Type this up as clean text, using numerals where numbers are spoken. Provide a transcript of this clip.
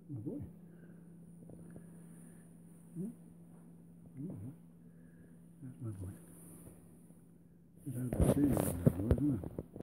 My boy. That's my boy. It's hard to see, my boy, isn't it?